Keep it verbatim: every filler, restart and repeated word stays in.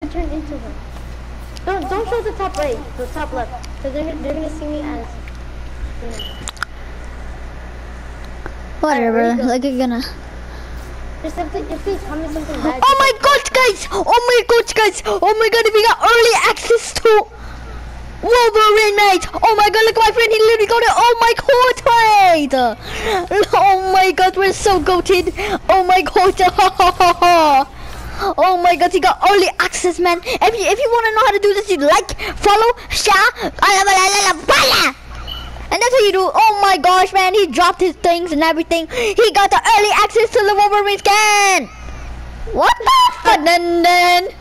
can turn into them. Don't don't show the top right, the top left, because they're they're gonna see me as. You know. Whatever. Right, like you're gonna. If they, if they tell me something bad. Oh my god, guys! Oh my god, guys! Oh my god, we got early access to Wolverine, mate! Oh my god, look at my friend, he literally got it! Oh my god, mate! Oh my god, we're so goated! Oh my god! Oh my god, he got early access, man! If you, if you want to know how to do this, you like, follow, share, and that's what you do. Oh my gosh, man, he dropped his things and everything. He got the early access to the Wolverine scan! What the fuck? Then, then.